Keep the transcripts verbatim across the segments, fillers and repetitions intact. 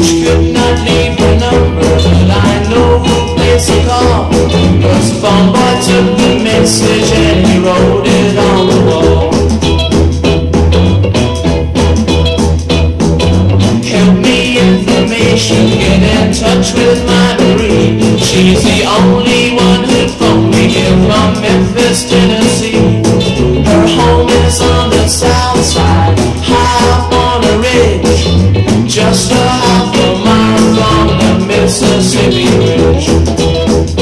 She could not leave her number, but I know who place to call. Cause the phone boy took the message and he wrote it on the wall. Help me information, get in touch with my Marie. She's the only one who'd phone me here from Memphis, Tennessee. Her home is on the south side, high up on a ridge, just a half a mile from the Mississippi Ridge.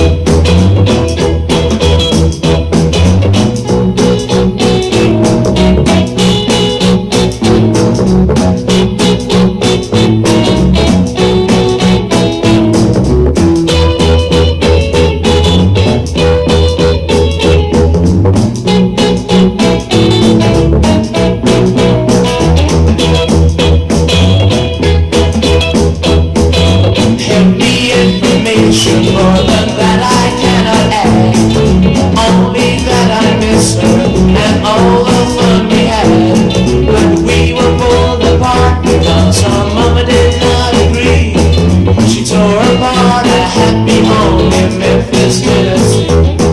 More than that I cannot add, only that I miss her and all the fun we had. But we were pulled apart because her mama did not agree. She tore apart a happy home in Memphis, Tennessee.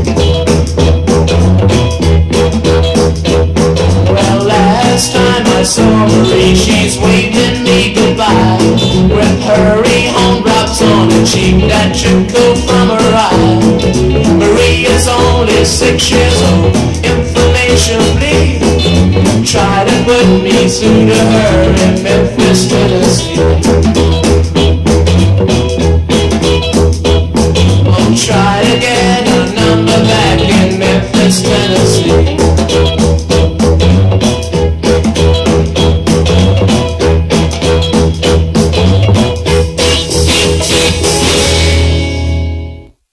Well, last time I saw Marie, she's waving me goodbye with hurry home drops on her cheek that trickle from her eye. Marie is only six years old, information please. Try to put me through to her in Memphis, Tennessee.